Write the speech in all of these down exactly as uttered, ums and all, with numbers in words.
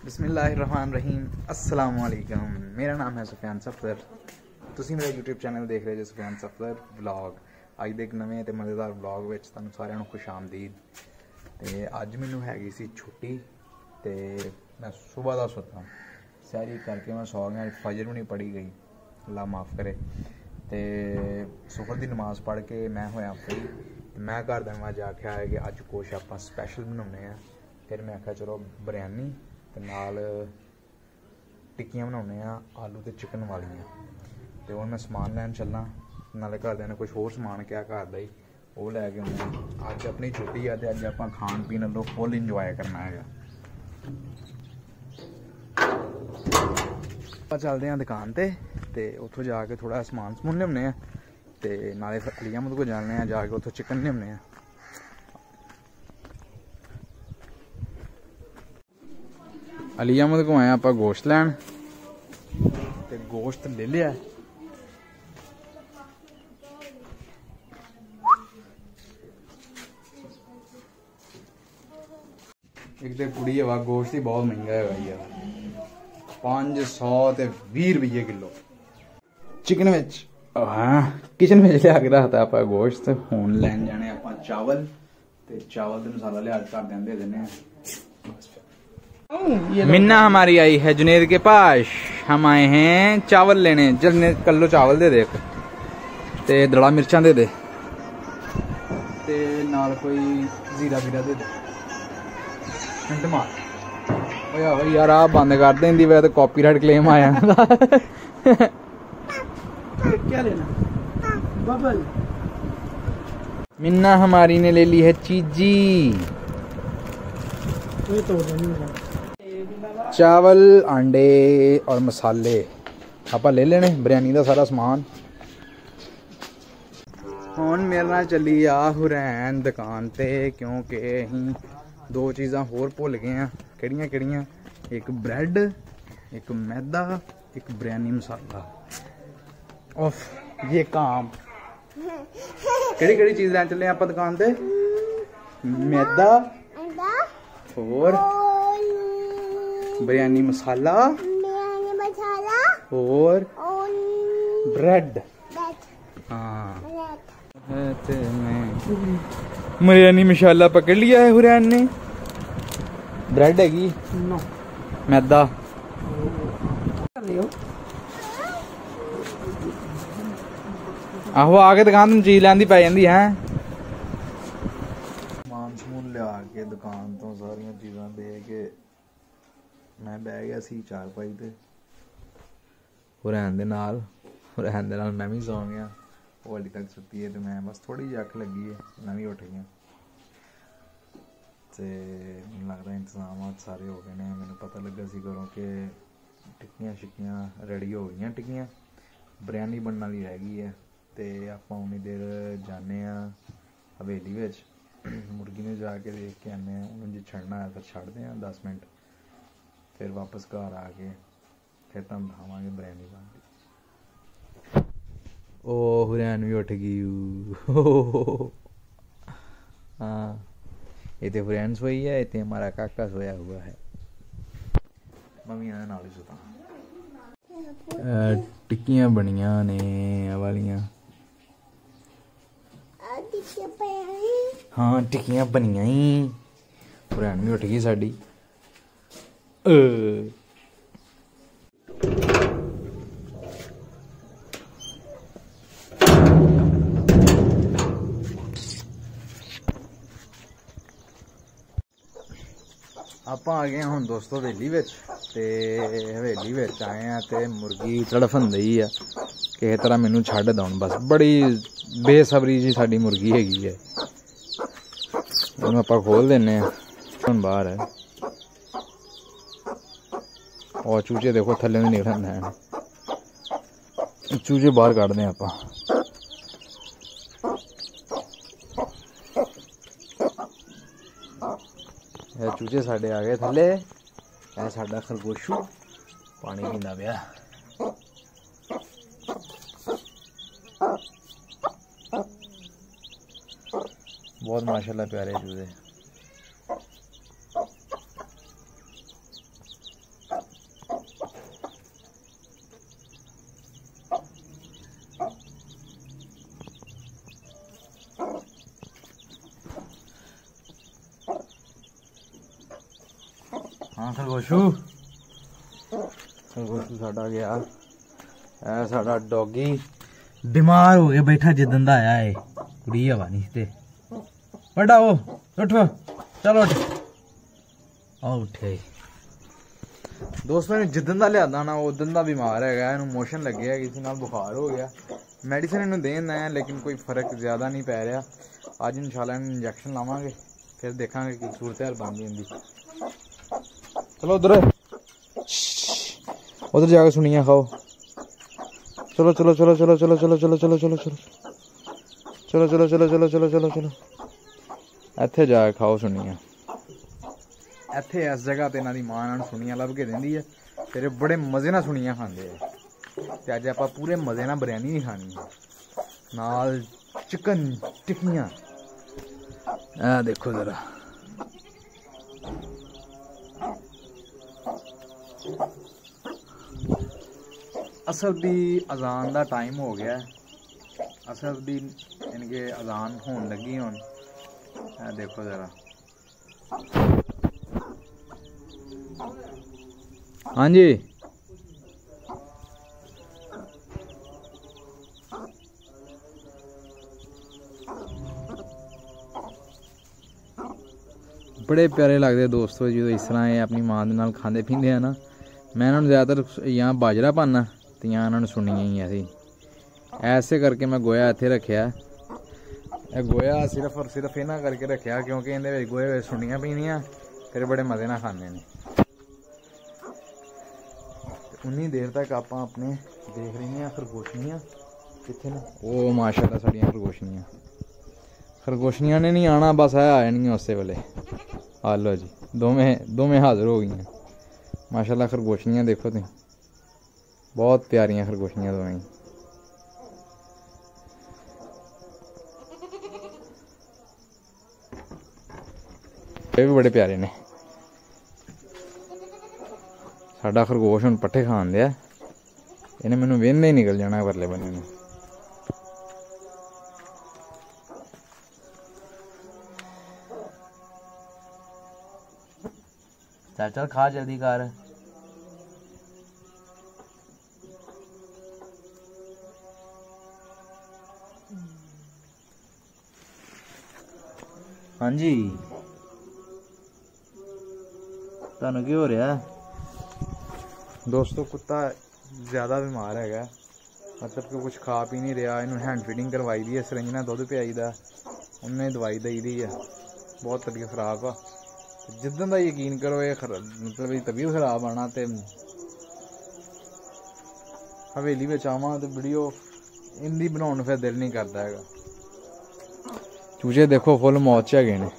बिस्मिल्लाहिर्रहमानिर्रहीम अस्सलाम वालेकुम। मेरा नाम है सुफियान सफदर। तुसी मेरा यूट्यूब चैनल देख रहे हो सुफियान सफदर व्लॉग। अज दे एक नवे ते मज़ेदार व्लॉग विच तुहानूं सारिआं नूं खुश आमदीद। ते अज मैनूं हैगी सी छुट्टी ते मैं सुबह दा सुत्ता, सैरी करके मैं सौ गया, फजर भी नहीं पढ़ी गई, अल्लाह माफ़ करे। ते सुबह दी नमाज़ पढ़ के मैं होया फ्री। मैं घर दे अज आख्या है कि अज कुछ आपां स्पैशल बनाने आ। फिर मैं आख्या चलो बिरयानी ते नाल टिक्कियां बनाने आ, आलू ते चिकन वालियां। ते हुण मैं समान लैन चलना, नाले घरदियां ने कुछ होर समान क्या घर दा ही वो लैके आउणा। अज अपनी छुट्टी है ते अज आपां खाण पीण लो फुल इंजॉय करना है। आपां चलदे आं दुकान ते ते उत्थों जाके थोड़ा समान समून लियाने आ ते नाले अली अहमद को जाने आ, जाके उत्थों चिकन लियाने आ। अली अहमद को आए आप गोश्त लैन ते गोश्त ले लिया। एक तो कुड़ी हवा गोश्त ही बहुत महंगा है यार, पाँच सौ ते बीह रुपये किलो चिकन विच। हाँ किचन में लिया के रखता आप गोश्त। हुण लैन जाने आप चावल ते चावल ते मसाला लिया कर दे देने। मिन्ना हमारी आई है जुनेद के पास, हम आए हैं चावल लेने। जल्दी कर लो चावल दे दे ते दड़ा मिर्चा दे दे ते नाल कोई जीरा जीरा दे दे। मिंट मार भाई यार आप बंद कर दे, इंदी वजह तो कॉपीराइट क्लेम आया। क्या लेना बबल? मिन्ना हमारी ने ले ली है चीजी। चावल आंडे और मसाले आप ले लेने, बिरयानी का सारा समान। हुण मेरे नाल चली आ हुरैन दुकान ते, क्योंकि असीं दो चीज़ां होर भुल गए हैं। किहड़ियां किहड़ियां? एक ब्रैड, एक मैदा, एक बिरयानी मसाला। ओफ ये काम केड़ी केड़ी चीज़ लैन चले आपां दुकान ते? मैदा और बिरयानी मसाला और ब्रेड। हाँ बिरयानी मसाला पकड़ लिया है हुरैन ने। ब्रेड हैगी, मैदा। आहो आके दुकान चीज लैंदी पै जांदी है। समान समून लिया के दुकान तो सारिया चीज़ां दे के मैं बह गया सी चार पाई ते हुरैन दे नाल। हुरैन दे नाल मैं भी सौ गया। वो अली तक सुती है तो मैं बस थोड़ी जी अख लगी है, मैं भी उठ गया। तो मैनूं लगदा इंतजाम सारे हो गए ने। मैनूं पता लगा सी घरों के टिक्कियां शिक्कियां रेडी हो गई, टिक्कियां बिरयानी बनने वाली रह गई है। तो आपां उन्नी देर जाने हवेली विच मुर्गी ने जाके देख के आने। उन्होंने जो छड़ना है फिर छड़ते हैं दस मिनट, फिर वापस घर आके फिर तुम खावांगे बिरयानी बनती। ओ हुरैन भी उठ गई। हाँ ये तो हुरैन सोई है, ये हमारा काका सोया हुआ है। मम्मी आने नाल ही सुता। टिक्कियां बनिया ने वालियां। हाँ टिक्कियां बनिया ही। हुरैन भी उठ गई साडी। आप आ गए हुण दोस्तों हवेली विच। ते हवेली विच आए हैं ते मुर्गी तड़फन दई है किसी तरह मैनू छड्ड दौन। बस बड़ी बेसबरी जी साडी मुर्गी हैगी है। इहनूं आपां खोल दिन्ने आं। हुण बाहर है और चूचे देखो थल्ले नहीं निकलन हैं। चूचे बाहर कड्ढदे आपां। चूचे साडे आ गए थल्ले। यह साडा खरगोशू पानी पींदा पिया। बहुत माशाल्लाह प्यारे चूजे। हाँ खरगोशू खरगोशू साडा गया ऐ साडा डॉगी बीमार हो गया बैठा जिदन दा आया है कुड़ी हवा नहीं ते बड़ा वो उठ चलो उठ आ उठे दोस्तों ने जिदन दा लिया ना उदन दा बीमार है इन्हू मोशन लगे है किसी नाल बुखार हो गया मेडिसिन इन्हू देन है लेकिन कोई फर्क ज्यादा नहीं पै रहा अज इंशाल्लाह इन्हू इंजैक्शन लावांगे फिर देखांगे कि सूरत हाल बन जाती। चलो उधर उधर जाके सुनिया खाओ चलो चलो चलो चलो चलो चलो चलो चलो चलो चलो चलो चलो चलो चलो चलो चलो चलो इत्थे जाके खाओ सुनिया इत्थे इस जगह ते इन्हां दी मां इन्हां नूं सुनिया लभ के दिंदी है फिर बड़े मजे नाल सुनिया खांदे है ते अज आपां पूरे मजे नाल बिरयानी भी खानी है नाल चिकन टिक्कियां आ देखो जरा असर दी अजान दा टाइम हो गया असर दी इनके अजान होने लगी हुन देखो जरा। हाँ जी बड़े प्यारे लगते दोस्तों जो इस तरह ये अपनी मां दे नाल खांदे पींदे हैं ना मैं इन्होंने ज़्यादातर या बाजरा पाना तो या इन्होंने सुनिया ही ऐसी ऐसे करके मैं गोया इत्थे रखिया गोया सिर्फ और सिर्फ इन्हां करके रखिया क्योंकि इहदे विच गोए सुनिया पीनियां फिर बड़े मजे नाल खांदे ने। उन्नी देर तक आप अपने देख रही हैं खरगोशनियां कितने ने ओ माशाल्लाह साड़ियां खरगोशनियां खरगोशनियां ने नहीं आना बस है आ जानियां उस वेले आ लो जी दोवें दोवें हाजिर हो गई माशाल्लाह खरगोशनियां देखो तुम बहुत प्यारियां खरगोशनियां दोवें ये भी बड़े प्यारे ने साडा खरगोश हुण पट्ठे खान दिया इन्हें मैनू वेंदे ही निकल जाना परले बन्ने नूं। चल चल खा जल्दी कर हाँ जी तुहानू की हो रहा दोस्तों कुत्ता ज़्यादा बीमार है मतलब कि कुछ खा पी नहीं रहा इन्हू हैंड फीडिंग करवाई दी है सिरंज नाल दुध पियाई दा उन्हें दवाई दई दी है बहुत तबीयत खराब आ जिदन का यकीन करो ये मतलब तबीयत खराब आना तो हवेली में आवा तो वीडियो इंदी बनाने फिर दिल नहीं करता है। चूचे देखो फुल मौत च है ने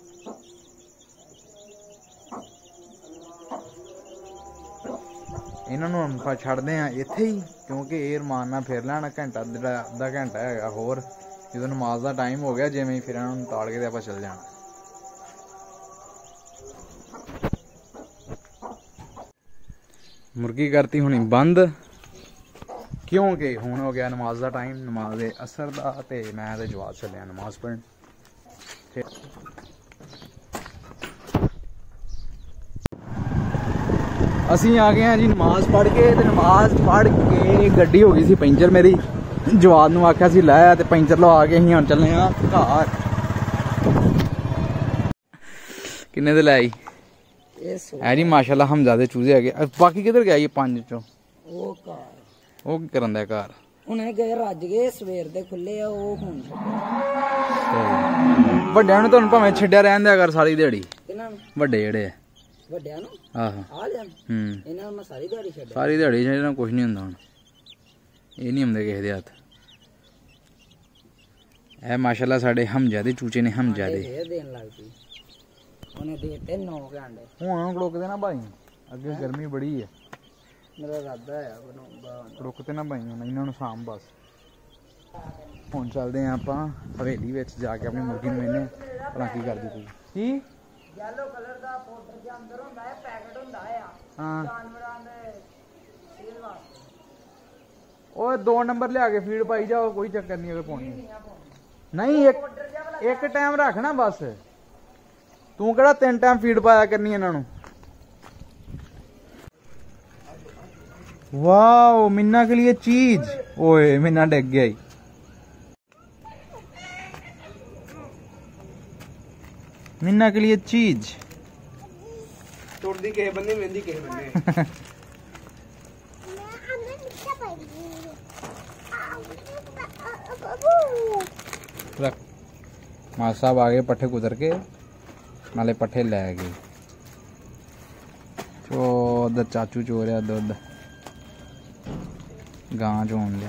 इन्हों छड़ते हैं इत्थे ही क्योंकि एयर मारना फिर लेना घंटा अद्धा घंटा है होर जो नमाज का टाइम हो गया जिमें फिर इन्होंने ताड़ के आप चल जाना। मुर्गी करती हुणी बंद क्योंकि हुण हो गया नमाज का टाइम नमाज दे असर दा ते मैं ते जवाब चलिया नमाज पढ़न। असी आ गए हैं जी नमाज पढ़ के ते नमाज पढ़ के गड्डी हो गई सी पंचर मेरी जवाब नूं आख्या सी लाया ते पंचर लवा के असीं हुण चलने आ घर। किन्ने दे लाई है जी माशाल्लाह हमजा दे चूजे है बाकी किधर गया ये पांच चो ओ घर ओ की करन दे घर हुणे गए रज गए सवेर दे खुले आ ओ हुण ਵੱਡਿਆਂ ਨੂੰ ਤੁਹਾਨੂੰ ਭਾਵੇਂ ਛੱਡਿਆ ਰਹਿਣ ਦਿਆ ਕਰ ਸਾਰੀ ਦਿਹਾੜੀ ਕਿਨਾਂ ਨੂੰ ਵੱਡੇ ਜਿਹੜੇ ਵੱਡਿਆਂ ਨੂੰ ਆਹੋ ਆ ਲੈਣ ਹੂੰ ਇਹਨਾਂ ਨੂੰ ਮੈਂ ਸਾਰੀ ਦਿਹਾੜੀ ਛੱਡਿਆ ਸਾਰੀ ਦਿਹਾੜੀ ਇਹਨਾਂ ਕੁਝ ਨਹੀਂ ਹੁੰਦਾ ਹੁਣ ਇਹ ਨਹੀਂ ਹੁੰਦੇ ਕਿਸੇ ਦੇ ਹੱਥ ਇਹ ਮਾਸ਼ਾਅੱਲਾ ਸਾਡੇ ਹਮਜ਼ਾ ਦੇ ਚੂਚੇ ਨੇ ਹਮਜ਼ਾ ਦੇ ਫੇਰ ਦੇਣ ਲੱਗ ਪਈ ਉਹਨੇ ਦੇਤੇ ਨੌ ਘੰਟੇ ਹੁਣ ਖੜੋਕਦੇ ਨਾ ਭਾਈ ਅੱਗੇ ਗਰਮੀ ਬੜੀ ਹੈ ਮੇਰਾ ਇਰਾਦਾ ਹੈ ਬਣਾਉਂਦਾ ਖੜੋਕਦੇ ਨਾ ਭਾਈ ਹੁਣ ਇਹਨਾਂ ਨੂੰ ਸ਼ਾਮ ਬਸ ਹੁਣ ਚੱਲਦੇ ਆਂ ਆਪਾਂ ਹਵੇਲੀ ਵਿੱਚ ਜਾ ਕੇ ਆਪਣੀ ਮੁਰਗੀ ਨੂੰ ਵੇਨੇ ਭਲਾ ਕੀ ਕਰਦੀ ਪਈ ਕੀ ਯੈਲੋ ਕਲਰ ਦਾ ਪਾਊਡਰ ਦੇ ਅੰਦਰ ਹੁੰਦਾ ਹੈ ਪੈਕਟ ਹੁੰਦਾ ਆ ਹਾਂ ਜਾਨਵਰਾਂ ਦੇ ਸੇਲ ਵਾਸਤੇ ਓਏ ਦੋ ਨੰਬਰ ਲਿਆ ਕੇ ਫੀਡ ਪਾਈ ਜਾਓ ਕੋਈ ਚੱਕਰ ਨਹੀਂ ਅਗਰ ਪਾਉਣੀ ਨਹੀਂ ਇੱਕ ਇੱਕ ਟਾਈਮ ਰੱਖਣਾ ਬਸ ਤੂੰ ਕਿਹੜਾ ਤਿੰਨ ਟਾਈਮ ਫੀਡ ਪਾਇਆ ਕਰਨੀ ਇਹਨਾਂ ਨੂੰ वाओ मिन्ना के लिए चीज। ओए मिन्ना डिग गया ही। मिन्ना के लिए चीज तोड़ दी के बंदे मेहंदी के बंदे। रख मां साहब आगे पट्ठे कुतर के नाले पट्ठे लै गए। चो चाचू चो रहा दुध गां चोन लिया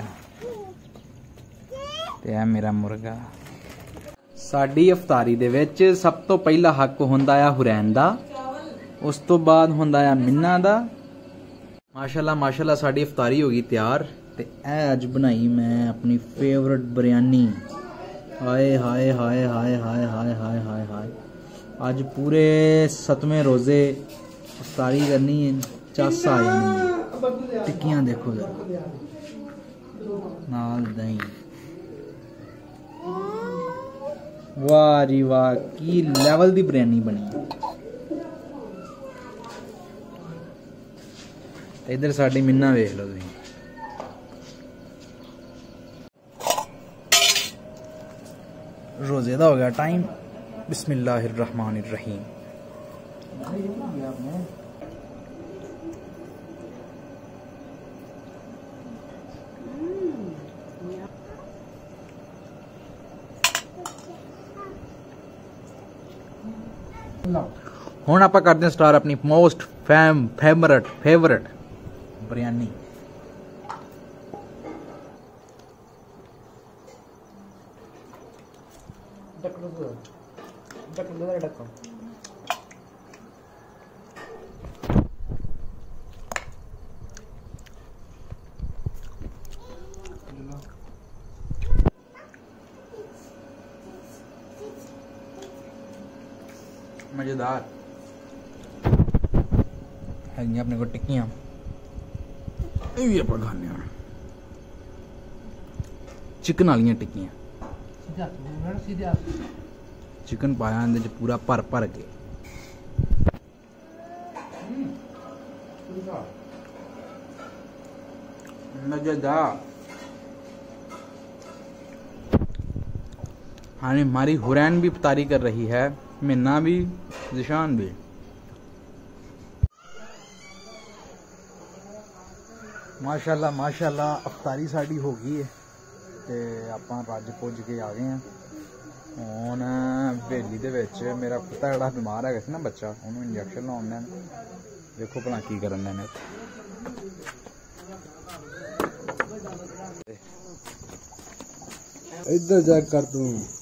ते है मेरा मुर्गा। साडी अफतारी दे विच सब तो पहला हक हुंदा आ हुरैन दा, उस तो बाद हुंदा आ मिन्ना दा। माशाल्लाह माशाल्लाह साडी अफतारी हो गई तैयार ते ए अज बनाई मैं अपनी फेवरेट बिरयानी। हाय हाय हाय हाय हाय हाय हाय हाय हाय अज पूरे सतवें रोजे अफतारी करनी है, चस आ जानी। टिक्कियां देखो जरा नाल दही। वाह जी वाह की लेवल दी बिरयानी बनी। इधर साडी मिन्ना वेख लो तुसीं। रोजे दा हो गया टाइम। बिस्मिल्लाहिर्रहमानिर्रहीम। हुण आपां करदे हां स्टार अपनी most fam favourite favourite biryani. मजेदार है अपने को टिक्कियां भी आप खाने चिकन वाली टिक्कियां। चिकन पाया अंदर पूरा भर भर के। मजेदार। हाँ हमारी हुरैन भी इफ्तारी कर रही है, मिन्ना भी, जिशान भी। माशाल्लाह माशाल्लाह अफ्तारी साड़ी हो गई है ते आपां रज पुज के आ गए हैं। हुण हवेली दे विच मेरा कुत्ता जिहड़ा बीमार है ना बच्चा, उन्होंने इंजैक्शन लाने ने। देखो भला की करन देने। इधर जा कर तू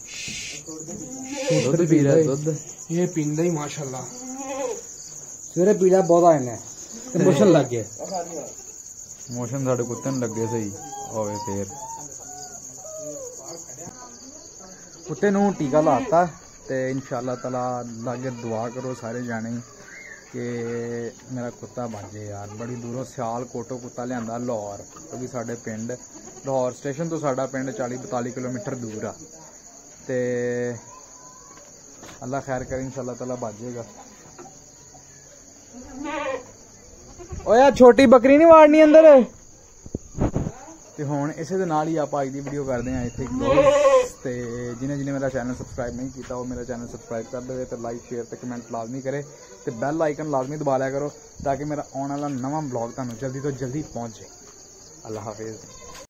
दुध पी रहा दुध। ये पींदा ही माशाल्लाह। सवेरे पीला बहुत आए ने मोशन लग गए। मोशन साढ़े कुत्ते ने लगे सही होवे फिर कुत्ते नूं टीका लाता ते इंशाअल्लाह ताला लागे दुआ करो सारे जाने कि मेरा कुत्ता बच जाए यार। बड़ी दूरों सियाल कोटो कुत्ता लियांदा लाहौर, क्योंकि साढ़े पिंड लाहौर स्टेशन तो साढ़ा पिंड चाली बताली किलोमीटर दूर आ ते अल्लाह खैर करे इंशाअल्लाह ताला बच जाएगा। ओ यार छोटी बकरी नहीं वाड़नी अंदर। ते हुण इसे दे नाल ही आप अज दी वीडियो करदे हां इत्थे क्लोज। ते जिन्हें जिन्हें मेरा चैनल सबसक्राइब नहीं किया वो मेरा चैनल सबसक्राइब कर दे ते लाइक शेयर ते कमेंट लाजमी करे ते बैल आइकन लाजमी दबा लिया करो ताकि मेरा आने वाला नवा ब्लॉग तुहानूं जल्दी तो जल्दी पहुंच जाए। अल्लाह हाफिज़।